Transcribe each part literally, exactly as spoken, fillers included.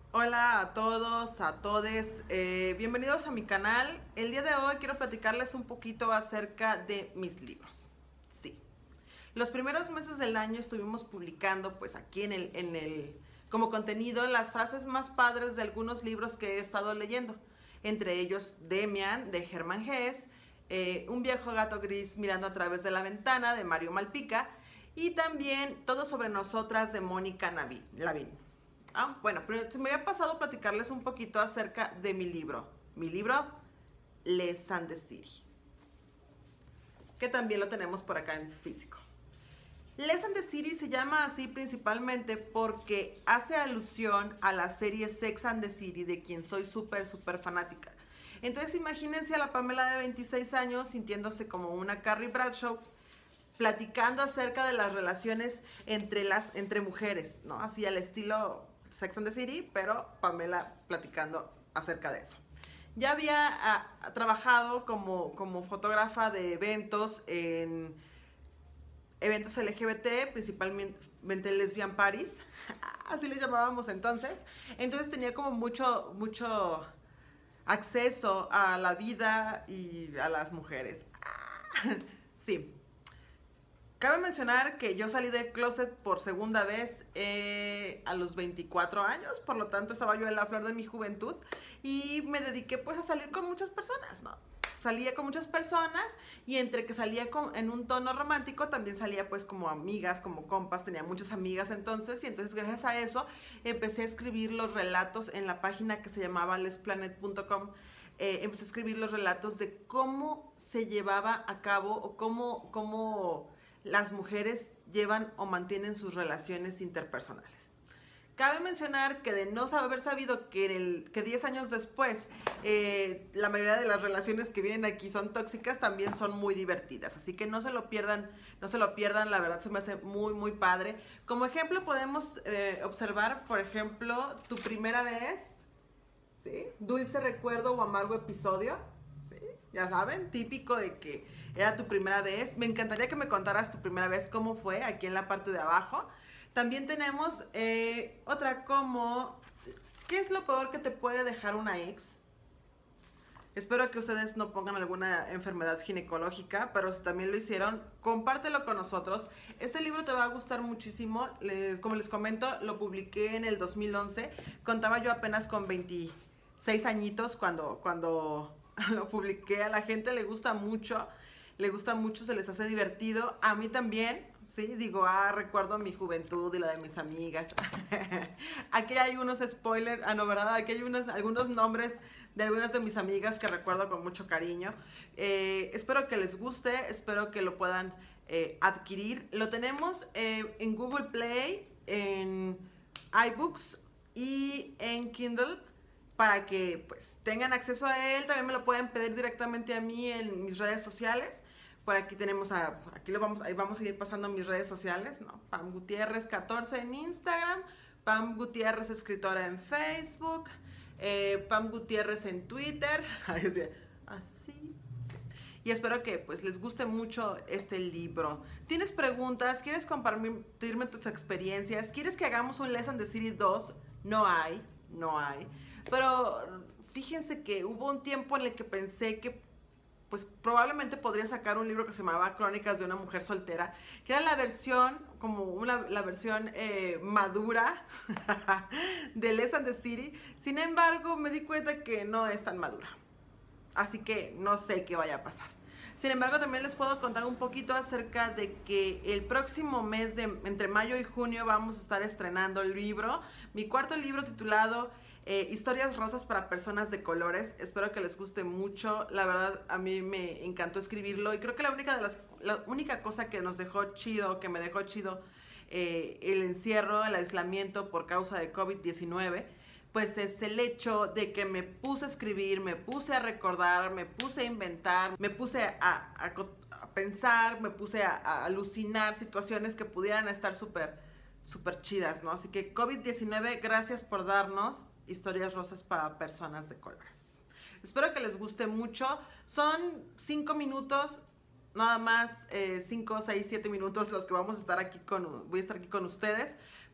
Hola a todos, a todes, eh, bienvenidos a mi canal. El día de hoy quiero platicarles un poquito acerca de mis libros. Sí, los primeros meses del año estuvimos publicando pues aquí en el, en el, como contenido las frases más padres de algunos libros que he estado leyendo. Entre ellos Demian de Hermann Hesse, eh, Un viejo gato gris mirando a través de la ventana de Mario Malpica y también Todo sobre nosotras de Mónica Lavín. Ah, bueno, pero se me había pasado a platicarles un poquito acerca de mi libro. Mi libro, Les and the City, que también lo tenemos por acá en físico. Les and the City se llama así principalmente porque hace alusión a la serie Sex and the City, de quien soy súper, súper fanática. Entonces imagínense a la Pamela de veintiséis años sintiéndose como una Carrie Bradshaw, platicando acerca de las relaciones entre, las, entre mujeres, ¿no? Así al estilo Sex and the City, pero Pamela platicando acerca de eso. Ya había a, trabajado como, como fotógrafa de eventos en eventos L G B T, principalmente Lesbian Paris, así les llamábamos entonces. Entonces tenía como mucho, mucho acceso a la vida y a las mujeres. Sí. Cabe mencionar que yo salí del closet por segunda vez eh, a los veinticuatro años, por lo tanto estaba yo en la flor de mi juventud y me dediqué pues a salir con muchas personas, ¿no? Salía con muchas personas y entre que salía con, en un tono romántico, también salía pues como amigas, como compas, tenía muchas amigas entonces, y entonces gracias a eso empecé a escribir los relatos en la página que se llamaba les planet punto com. Eh, empecé a escribir los relatos de cómo se llevaba a cabo o cómo, cómo las mujeres llevan o mantienen sus relaciones interpersonales. Cabe mencionar que de no haber sabido que, el, que diez años después eh, la mayoría de las relaciones que vienen aquí son tóxicas, también son muy divertidas. Así que no se lo pierdan, no se lo pierdan, la verdad se me hace muy, muy padre. Como ejemplo podemos eh, observar, por ejemplo, Tu primera vez, ¿sí? Dulce recuerdo o amargo episodio, ¿sí? Ya saben, típico de que era tu primera vez. Me encantaría que me contaras tu primera vez, cómo fue, aquí en la parte de abajo. También tenemos eh, otra como, ¿qué es lo peor que te puede dejar una ex? Espero que ustedes no pongan alguna enfermedad ginecológica, pero si también lo hicieron, compártelo con nosotros. Este libro te va a gustar muchísimo. Les, como les comento, lo publiqué en el dos mil once. Contaba yo apenas con veintiséis añitos cuando, cuando lo publiqué. A la gente le gusta mucho, le gusta mucho, se les hace divertido. A mí también. Sí, digo, ah, recuerdo mi juventud y la de mis amigas. Aquí hay unos spoilers, ah, no, ¿verdad? Aquí hay unos, algunos nombres de algunas de mis amigas que recuerdo con mucho cariño. Eh, espero que les guste, espero que lo puedan eh, adquirir. Lo tenemos eh, en Google Play, en iBooks y en Kindle, para que pues tengan acceso a él. También me lo pueden pedir directamente a mí en mis redes sociales. Por aquí tenemos a, aquí lo vamos, ahí vamos a ir pasando mis redes sociales, ¿no? Pam Gutiérrez catorce en Instagram, Pam Gutiérrez escritora en Facebook, eh, Pam Gutiérrez en Twitter, así. Y espero que pues les guste mucho este libro. ¿Tienes preguntas? ¿Quieres compartirme tus experiencias? ¿Quieres que hagamos un Les and the City dos? No hay, no hay. Pero fíjense que hubo un tiempo en el que pensé que pues probablemente podría sacar un libro que se llamaba Crónicas de una mujer soltera, que era la versión, como una, la versión eh, madura de Les and the City. Sin embargo, me di cuenta que no es tan madura. Así que no sé qué vaya a pasar. Sin embargo, también les puedo contar un poquito acerca de que el próximo mes, de entre mayo y junio, vamos a estar estrenando el libro, mi cuarto libro titulado Eh, Historias rosas para personas de colores. Espero que les guste mucho. La verdad, a mí me encantó escribirlo y creo que la única, de las, la única cosa que nos dejó chido, que me dejó chido eh, el encierro, el aislamiento por causa de COVID diecinueve, pues es el hecho de que me puse a escribir, me puse a recordar, me puse a inventar, me puse a, a, a pensar, me puse a, a alucinar situaciones que pudieran estar súper, súper chidas, ¿no? Así que COVID diecinueve, gracias por darnos historias rosas para personas de colores. Espero que les guste mucho. Son cinco minutos, nada más, eh, cinco, seis, siete minutos los que vamos a estar aquí con, voy a estar aquí con ustedes.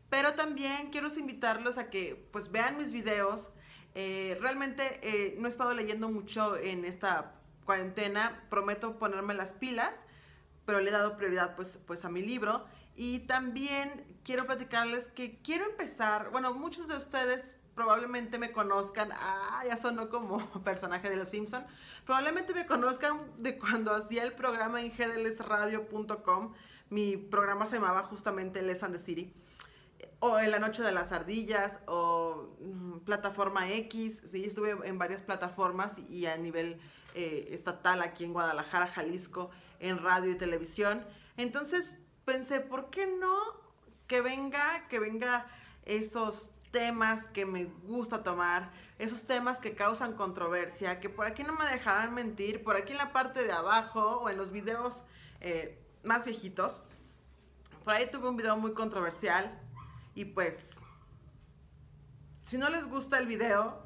Pero también quiero invitarlos a que pues vean mis videos. Eh, realmente eh, no he estado leyendo mucho en esta cuarentena, prometo ponerme las pilas, pero le he dado prioridad pues, pues a mi libro. Y también quiero platicarles que quiero empezar, bueno, muchos de ustedes probablemente me conozcan, ah, ya sonó como personaje de Los Simpson, probablemente me conozcan de cuando hacía el programa en g d l s radio punto com, mi programa se llamaba justamente Les and the City, o en La Noche de las Ardillas, o mm, Plataforma X, sí, estuve en varias plataformas y a nivel eh, estatal aquí en Guadalajara, Jalisco, en radio y televisión. Entonces pensé, ¿por qué no que venga, que venga esos temas que me gusta tomar, esos temas que causan controversia, que por aquí no me dejarán mentir, por aquí en la parte de abajo o en los videos eh, más viejitos, por ahí tuve un video muy controversial y pues, si no les gusta el video,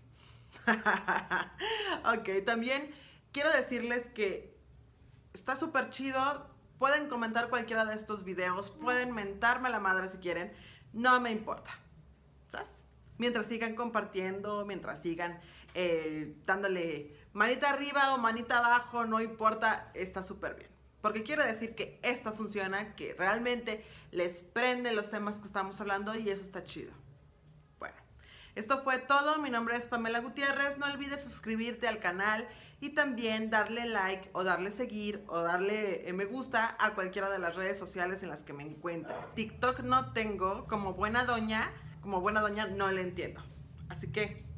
ok, también quiero decirles que está súper chido, pueden comentar cualquiera de estos videos, pueden mentarme la madre si quieren, no me importa, ¿sabes? Mientras sigan compartiendo, mientras sigan eh, dándole manita arriba o manita abajo, no importa, está súper bien. Porque quiero decir que esto funciona, que realmente les prende los temas que estamos hablando y eso está chido. Bueno, esto fue todo. Mi nombre es Pamela Gutiérrez. No olvides suscribirte al canal y también darle like o darle seguir o darle me gusta a cualquiera de las redes sociales en las que me encuentres. TikTok no tengo, como buena doña, como buena doña no le entiendo. Así que